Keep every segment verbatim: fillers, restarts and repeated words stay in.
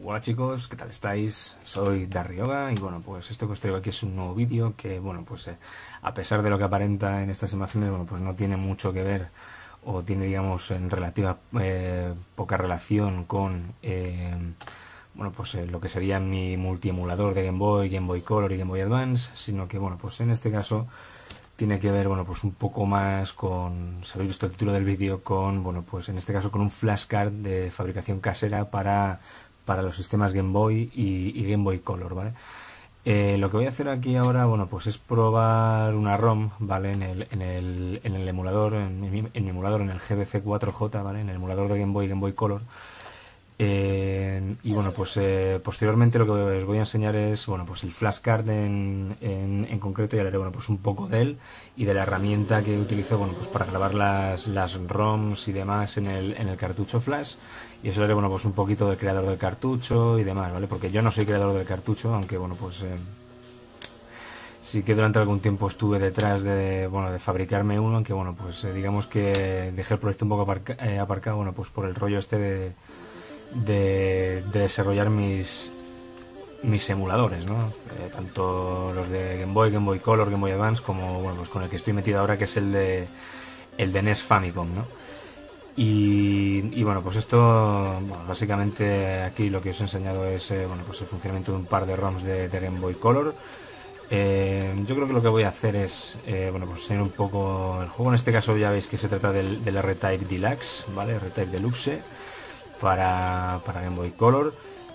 Hola chicos, ¿qué tal estáis? Soy Darrioga y bueno, pues esto que os traigo aquí es un nuevo vídeo que, bueno, pues eh, a pesar de lo que aparenta en estas imágenes, bueno, pues no tiene mucho que ver o tiene, digamos, en relativa eh, poca relación con, eh, bueno, pues eh, lo que sería mi multiemulador de Game Boy, Game Boy Color y Game Boy Advance, sino que, bueno, pues en este caso tiene que ver, bueno, pues un poco más con, si habéis visto el título del vídeo, con, bueno, pues en este caso con un flashcard de fabricación casera para, para los sistemas Game Boy y, y Game Boy Color, ¿vale? Eh, lo que voy a hacer aquí ahora, bueno, pues es probar una ROM, ¿vale? En el, en el, en el emulador, en mi, en mi emulador, en el G B C cuatro J, ¿vale? En el emulador de Game Boy y Game Boy Color. Eh, y bueno, pues eh, posteriormente lo que os voy a enseñar es, bueno, pues el flashcard en, en, en concreto, y hablaré, bueno, pues un poco de él y de la herramienta que utilizo, bueno, pues para grabar las, las ROMs y demás en el, en el cartucho flash. Y os hablaré, bueno, pues un poquito del creador del cartucho y demás, ¿vale? Porque yo no soy creador del cartucho, aunque, bueno, pues eh, sí que durante algún tiempo estuve detrás de, bueno, de fabricarme uno, aunque, bueno, pues eh, digamos que dejé el proyecto un poco aparca, eh, aparcado, bueno, pues por el rollo este de De, de desarrollar mis mis emuladores, ¿no? Eh, tanto los de Game Boy, Game Boy Color, Game Boy Advance, como, bueno, pues con el que estoy metido ahora, que es el de el de N E S Famicom, ¿no? Y, y bueno, pues esto, bueno, básicamente aquí lo que os he enseñado es eh, bueno, pues el funcionamiento de un par de ROMs de, de Game Boy Color. Eh, yo creo que lo que voy a hacer es, eh, bueno, pues enseñar un poco el juego. En este caso ya veis que se trata del, del R-Type Deluxe, ¿vale? R-Type Deluxe. Para, para Game Boy Color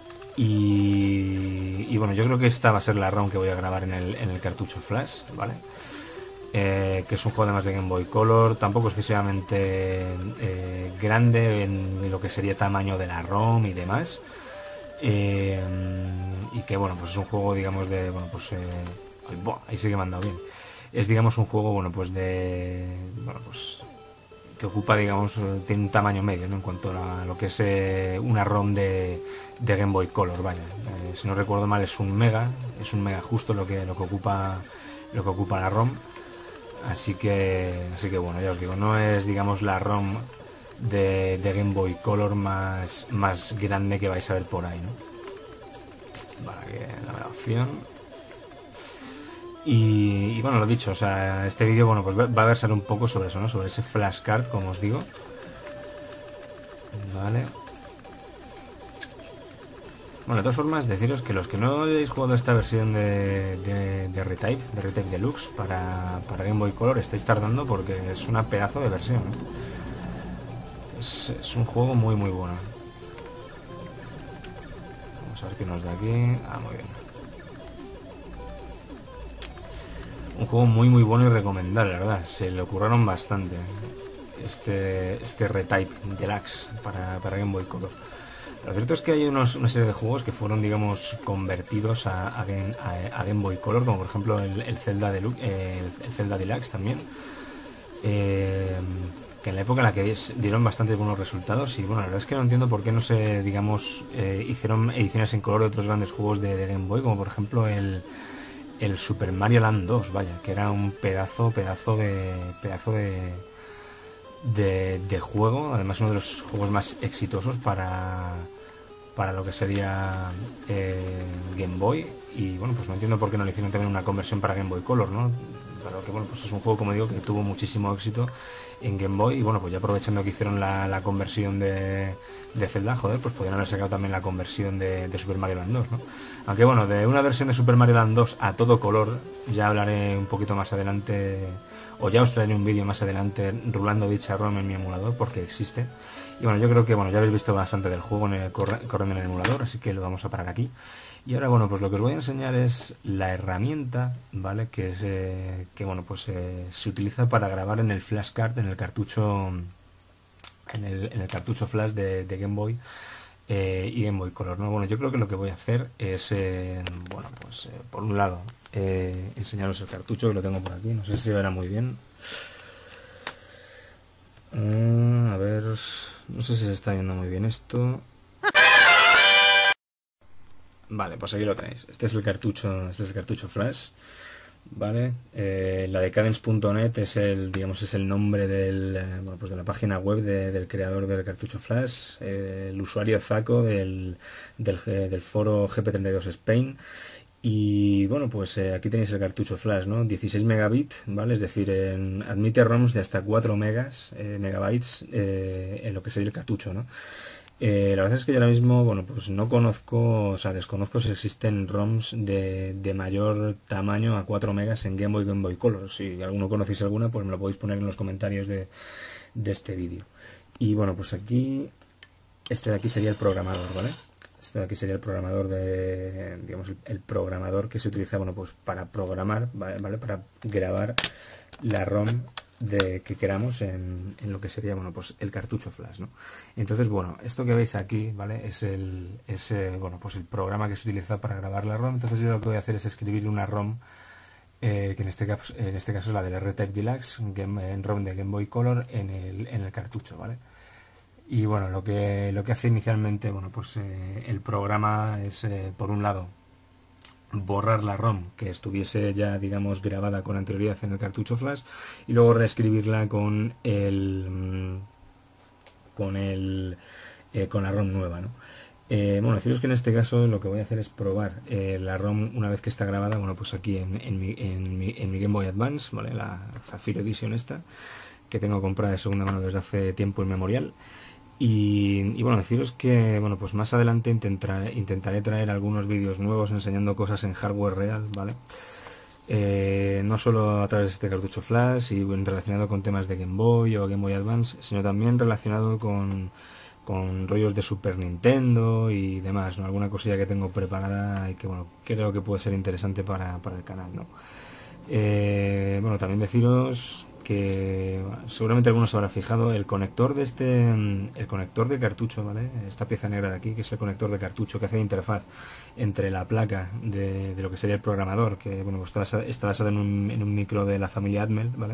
y, y bueno, yo creo que esta va a ser la ROM que voy a grabar en el, en el cartucho flash, ¿vale? Eh, que es un juego además de Game Boy Color, tampoco excesivamente eh, grande en lo que sería tamaño de la ROM y demás, eh, y que, bueno, pues es un juego, digamos, de, bueno, pues eh, buah, ahí sí que me han dado bien, es, digamos, un juego, bueno, pues de, bueno, pues que ocupa, digamos, tiene un tamaño medio, ¿no? En cuanto a lo que es eh, una ROM de, de Game Boy Color, vaya. Eh, si no recuerdo mal, es un mega, es un mega justo lo que lo que ocupa lo que ocupa la ROM. Así que, así que bueno, ya os digo, no es, digamos, la ROM de, de Game Boy Color más más grande que vais a ver por ahí, ¿no? Vale, que la grabación. Y, y bueno, lo dicho, o sea, este vídeo, bueno, pues va a versar un poco sobre eso, ¿no? Sobre ese flashcard, como os digo. Vale. Bueno, de todas formas, deciros que los que no hayáis jugado esta versión de, de, de R-Type, de R-Type Deluxe para, para Game Boy Color, estáis tardando porque es una pedazo de versión, ¿no? Es, es un juego muy, muy bueno. Vamos a ver qué nos da aquí. Ah, muy bien. Un juego muy muy bueno y recomendable, la verdad. Se le ocurrieron bastante este este R-Type Deluxe para, para Game Boy Color. Lo cierto es que hay unos, una serie de juegos que fueron, digamos, convertidos a, a, Game, a, a Game Boy Color, como por ejemplo el, el Zelda Deluxe, eh, el, el Zelda Deluxe también, eh, que en la época en la que dieron bastante buenos resultados. Y bueno, la verdad es que no entiendo por qué no se, digamos, eh, hicieron ediciones en color de otros grandes juegos de, de Game Boy, como por ejemplo el el Super Mario Land dos, vaya, que era un pedazo, pedazo de pedazo de, de, de juego, además uno de los juegos más exitosos para para lo que sería eh, Game Boy. Y bueno, pues no entiendo por qué no le hicieron también una conversión para Game Boy Color, ¿no? Pero que bueno, pues es un juego, como digo, que tuvo muchísimo éxito en Game Boy. Y bueno, pues ya aprovechando que hicieron la, la conversión de, de Zelda, joder, pues podrían haber sacado también la conversión de, de Super Mario Land dos, ¿no? Aunque bueno, de una versión de Super Mario Land dos a todo color ya hablaré un poquito más adelante, o ya os traeré un vídeo más adelante rulando dicha ROM en mi emulador, porque existe. Y bueno, yo creo que bueno, ya habéis visto bastante del juego en el, corriendo en el emulador, así que lo vamos a parar aquí. Y ahora, bueno, pues lo que os voy a enseñar es la herramienta, ¿vale? Que es eh, que bueno, pues eh, se utiliza para grabar en el flashcard, en el cartucho, en el, en el cartucho flash de, de Game Boy eh, y Game Boy Color, ¿no? Bueno, yo creo que lo que voy a hacer es, eh, bueno, pues eh, por un lado eh, enseñaros el cartucho, que lo tengo por aquí, no sé si se verá muy bien. Uh, a ver, no sé si se está viendo muy bien esto. Vale, pues aquí lo tenéis. Este es el cartucho, este es el cartucho flash. ¿vale? Eh, la Decadence punto net es el, digamos, es el nombre del, eh, bueno, pues de la página web de, del creador del cartucho Flash, eh, el usuario Zaco del, del, del foro G P treinta y dos Spain. Y bueno, pues eh, aquí tenéis el cartucho Flash, ¿no? dieciséis megabits, ¿vale? Es decir, en, admite ROMs de hasta cuatro megas, eh, megabytes eh, en lo que sería el cartucho, ¿no? Eh, la verdad es que yo ahora mismo, bueno, pues no conozco, o sea, desconozco si existen ROMs de, de mayor tamaño a cuatro megas en Game Boy, Game Boy Color. Si alguno conocéis alguna, pues me lo podéis poner en los comentarios de, de este vídeo. Y bueno, pues aquí, este de aquí sería el programador, ¿vale? Este de aquí sería el programador de, digamos, el, el programador que se utiliza, bueno, pues para programar, ¿vale? Para grabar la ROM de que queramos en, en lo que sería, bueno, pues el cartucho Flash, ¿no? Entonces, bueno, esto que veis aquí, ¿vale? Es el, es, eh, bueno, pues el programa que se utiliza para grabar la ROM. Entonces yo lo que voy a hacer es escribir una ROM, eh, que en este caso, en este caso es la del R-Type Deluxe, Game, en ROM de Game Boy Color en el, en el cartucho, ¿vale? Y bueno, lo que, lo que hace inicialmente, bueno, pues eh, el programa es, eh, por un lado, borrar la ROM que estuviese ya, digamos, grabada con anterioridad en el cartucho Flash y luego reescribirla con el con el eh, con la ROM nueva, ¿no? Eh, bueno, deciros que en este caso lo que voy a hacer es probar eh, la ROM una vez que está grabada, bueno, pues aquí en, en, mi, en, mi, en mi Game Boy Advance, ¿vale? La Zafiro Edition esta, que tengo comprada de segunda mano desde hace tiempo inmemorial. Y, y bueno, deciros que bueno, pues más adelante intentaré, intentaré traer algunos vídeos nuevos enseñando cosas en hardware real, ¿vale? Eh, no solo a través de este cartucho Flash y relacionado con temas de Game Boy o Game Boy Advance, sino también relacionado con, con rollos de Super Nintendo y demás, ¿no? Alguna cosilla que tengo preparada y que bueno, creo que puede ser interesante para, para el canal, ¿no? Eh, bueno, también deciros que seguramente algunos se habrá fijado el conector de este el conector de cartucho, ¿vale? Esta pieza negra de aquí, que es el conector de cartucho que hace de interfaz entre la placa de, de lo que sería el programador, que bueno, pues está, está basado en un, en un micro de la familia Atmel, ¿vale?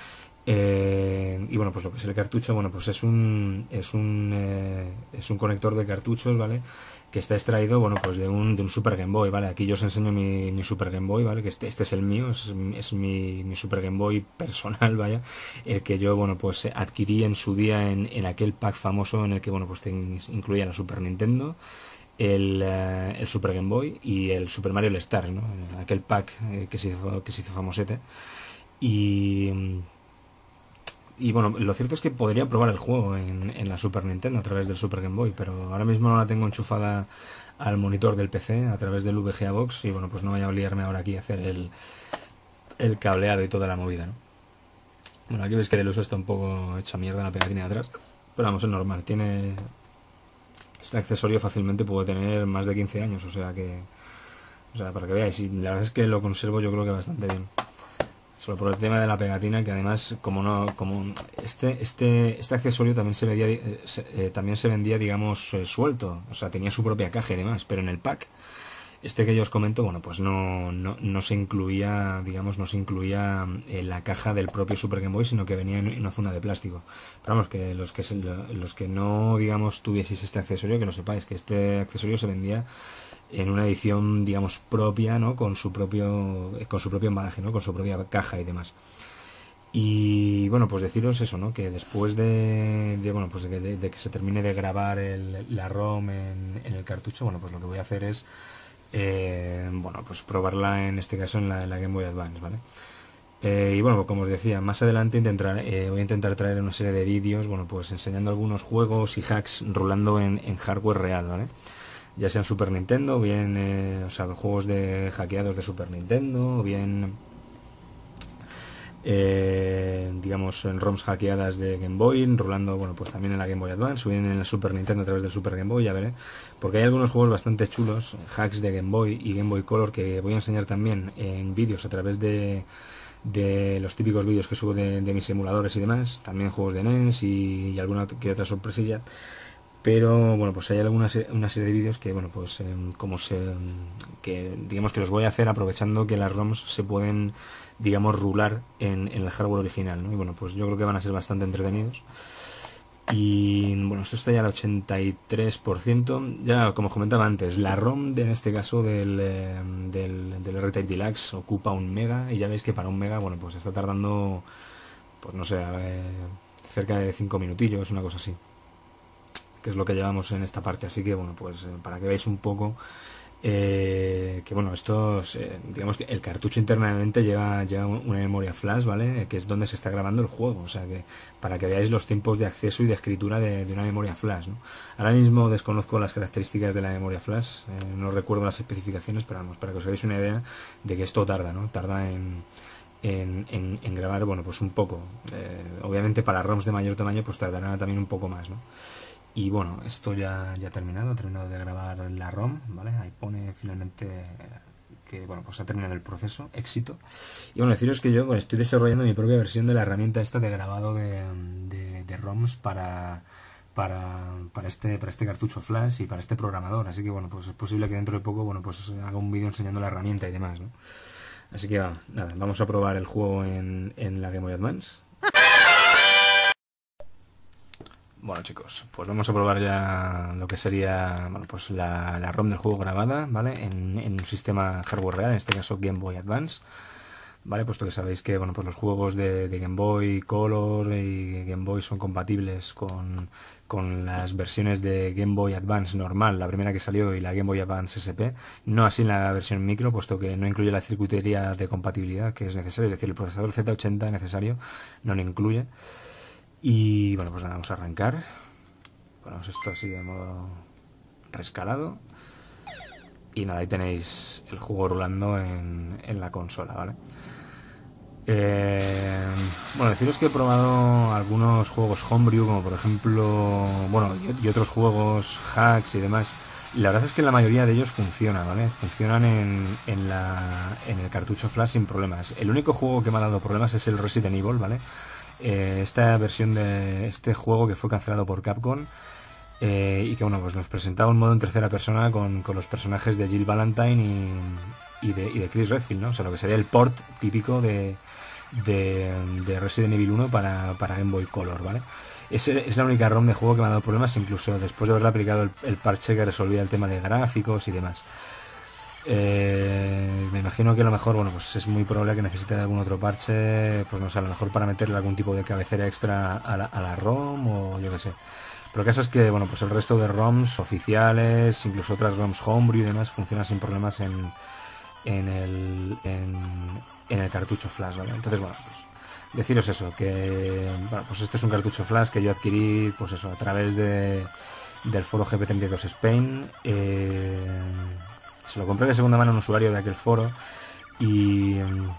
Eh, y bueno, pues lo que es el cartucho, bueno, pues es un es un eh, es un conector de cartuchos, ¿vale? Que está extraído, bueno, pues de un, de un Super Game Boy, ¿vale? Aquí yo os enseño mi, mi Super Game Boy, ¿vale? Que este, este es el mío, es, es mi, mi Super Game Boy personal, vaya, el que yo, bueno, pues adquirí en su día en, en aquel pack famoso en el que, bueno, pues te incluía la Super Nintendo, el, uh, el Super Game Boy y el Super Mario All Stars, ¿no? Aquel pack eh, que, se hizo, que se hizo famosete. Y... Y bueno, lo cierto es que podría probar el juego en, en la Super Nintendo a través del Super Game Boy, pero ahora mismo no la tengo enchufada al monitor del P C a través del V G A Box y bueno, pues no voy a liarme ahora aquí a hacer el, el cableado y toda la movida, ¿no? Bueno, aquí ves que del uso está un poco hecha mierda la pegatina de atrás, pero vamos, es normal, tiene... Este accesorio fácilmente puede tener más de quince años, o sea que... O sea, para que veáis, y la verdad es que lo conservo yo creo que bastante bien. Solo por el tema de la pegatina, que además, como no, como este, este, este accesorio también se vendía, eh, se, eh, también se vendía, digamos, eh, suelto, o sea, tenía su propia caja y demás, pero en el pack, este que yo os comento, bueno, pues no, no, no se incluía, digamos, no se incluía en la caja del propio Super Game Boy, sino que venía en una funda de plástico. Pero vamos, que los que, se, los que no, digamos, tuvieseis este accesorio, que lo sepáis, que este accesorio se vendía en una edición, digamos, propia, ¿no? Con su propio con su propio embalaje, ¿no? Con su propia caja y demás. Y bueno, pues deciros eso, ¿no? Que después de, de bueno, pues de, de, de que se termine de grabar el, la ROM en, en el cartucho, bueno, pues lo que voy a hacer es eh, bueno, pues probarla en este caso en la, en la Game Boy Advance, ¿vale? Eh, y bueno, como os decía, más adelante intentar, eh, voy a intentar traer una serie de vídeos, bueno, pues enseñando algunos juegos y hacks rulando en, en hardware real, ¿vale? Ya sean Super Nintendo, bien, eh, o sea, juegos de hackeados de Super Nintendo, o bien, eh, digamos, en ROMs hackeadas de Game Boy, rolando, bueno, pues también en la Game Boy Advance, o bien en la Super Nintendo a través del Super Game Boy, ya veré, porque hay algunos juegos bastante chulos, hacks de Game Boy y Game Boy Color, que voy a enseñar también en vídeos a través de, de los típicos vídeos que subo de, de mis emuladores y demás, también juegos de N E S y, y alguna que otra sorpresilla. Pero bueno, pues hay alguna una serie de vídeos que bueno, pues eh, como se que digamos que los voy a hacer aprovechando que las ROMs se pueden, digamos, rular en, en el hardware original, ¿no? Y bueno, pues yo creo que van a ser bastante entretenidos. Y bueno, esto está ya al ochenta y tres por ciento. Ya, como os comentaba antes, la ROM de, en este caso del, eh, del, del R-Type Deluxe ocupa un mega. Y ya veis que para un mega, bueno, pues está tardando, pues no sé, eh, cerca de cinco minutillos, una cosa así. Que es lo que llevamos en esta parte. Así que bueno, pues eh, para que veáis un poco... Eh, que bueno, esto eh, digamos que el cartucho internamente lleva, lleva una memoria flash, ¿vale? Que es donde se está grabando el juego, o sea que para que veáis los tiempos de acceso y de escritura de, de una memoria flash, ¿no? Ahora mismo desconozco las características de la memoria flash, eh, no recuerdo las especificaciones, pero vamos, para que os hagáis una idea de que esto tarda, ¿no? Tarda en, en, en, en grabar, bueno, pues un poco. Eh, obviamente para ROMs de mayor tamaño pues tardará también un poco más, ¿no? Y bueno, esto ya, ya ha terminado, ha terminado de grabar la ROM, ¿vale? Ahí pone finalmente que, bueno, pues ha terminado el proceso, éxito. Y bueno, deciros que yo bueno, estoy desarrollando mi propia versión de la herramienta esta de grabado de, de, de ROMs para, para, para, este, para este cartucho flash y para este programador. Así que bueno, pues es posible que dentro de poco, bueno, pues haga un vídeo enseñando la herramienta y demás, ¿no? Así que va, nada, vamos a probar el juego en, en la Game Boy Advance. Bueno chicos, pues vamos a probar ya lo que sería bueno, pues la, la ROM del juego grabada, ¿vale? En, en un sistema hardware real, en este caso Game Boy Advance, ¿vale? Puesto que sabéis que bueno, pues los juegos de, de Game Boy Color y Game Boy son compatibles con, con las versiones de Game Boy Advance normal, la primera que salió, y la Game Boy Advance S P, no así en la versión micro, puesto que no incluye la circuitería de compatibilidad que es necesaria, es decir, el procesador Z ochenta necesario no lo incluye. Y bueno, pues nada, vamos a arrancar. Ponemos esto así de modo rescalado. Y nada, ahí tenéis el juego rulando en, en la consola, ¿vale? Eh, bueno, deciros que he probado algunos juegos homebrew, como por ejemplo, bueno, y, y otros juegos hacks y demás. Y la verdad es que la mayoría de ellos funcionan, ¿vale? Funcionan en, en, la, en el cartucho flash sin problemas. El único juego que me ha dado problemas es el Resident Evil, ¿vale? Eh, esta versión de este juego que fue cancelado por Capcom eh, y que bueno, pues nos presentaba un modo en tercera persona con, con los personajes de Jill Valentine y, y, de, y de Chris Redfield, ¿no? O sea, lo que sería el port típico de, de, de Resident Evil uno para, para Game Boy Color, ¿vale? Es, es la única ROM de juego que me ha dado problemas, incluso después de haberle aplicado el, el parche que resolvía el tema de gráficos y demás. Eh, me imagino que a lo mejor, bueno, pues es muy probable que necesite algún otro parche, pues no sé, a lo mejor para meterle algún tipo de cabecera extra a la, a la ROM o yo qué sé. Pero el caso es que, bueno, pues el resto de ROMs oficiales, incluso otras ROMs homebrew y demás, funcionan sin problemas en, en, el, en, en el cartucho flash, ¿vale? Entonces, bueno, pues deciros eso, que, bueno, pues este es un cartucho flash que yo adquirí, pues eso, a través de, del foro G P treinta y dos Spain. Eh, Se lo compré de segunda mano a un usuario de aquel foro y,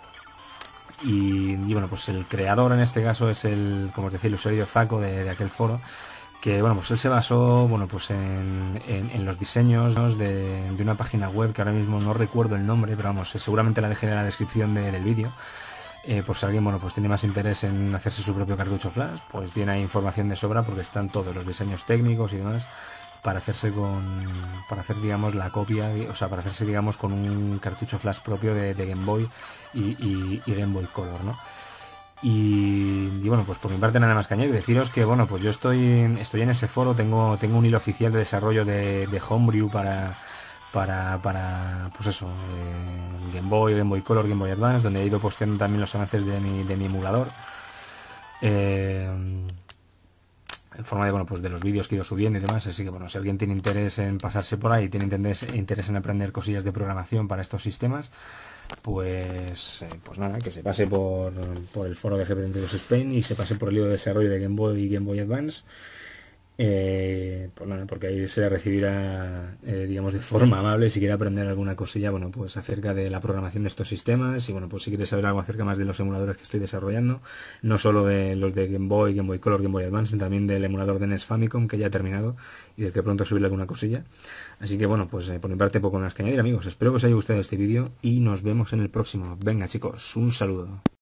y, y bueno, pues el creador en este caso es el, como os decía, el usuario Faco de, de aquel foro, que bueno, pues él se basó, bueno, pues en, en, en los diseños, ¿no? de, de una página web que ahora mismo no recuerdo el nombre, pero vamos, seguramente la dejé en la descripción de, del vídeo. Eh, por si alguien, bueno, pues tiene más interés en hacerse su propio cartucho flash, pues tiene ahí información de sobra porque están todos los diseños técnicos y demás para hacerse con, para hacer, digamos, la copia, o sea, para hacerse, digamos, con un cartucho flash propio de, de Game Boy y, y, y Game Boy Color, ¿no? Y, y bueno, pues por mi parte nada más que añadir, deciros que, bueno, pues yo estoy en, estoy en ese foro, tengo, tengo un hilo oficial de desarrollo de, de Homebrew para, para, para, pues eso, eh, Game Boy, Game Boy Color, Game Boy Advance, donde he ido posteando también los avances de mi, de mi emulador. Eh, en forma de, bueno, pues de los vídeos que he ido subiendo y demás, así que bueno, si alguien tiene interés en pasarse por ahí, tiene interés, interés en aprender cosillas de programación para estos sistemas, pues eh, pues nada, que se pase por, por el foro de G P treinta y dos Spain y se pase por el hilo de desarrollo de Game Boy y Game Boy Advance. Eh, pues nada, porque ahí se le recibirá, eh, digamos, de forma amable si quiere aprender alguna cosilla, bueno, pues acerca de la programación de estos sistemas y bueno, pues si quiere saber algo acerca más de los emuladores que estoy desarrollando, no solo de los de Game Boy, Game Boy Color, Game Boy Advance, sino también del emulador de N E S Famicom que ya ha terminado y del que pronto subirle alguna cosilla. Así que bueno, pues eh, por mi parte poco más que añadir, amigos. Espero que os haya gustado este vídeo y nos vemos en el próximo. Venga chicos, un saludo.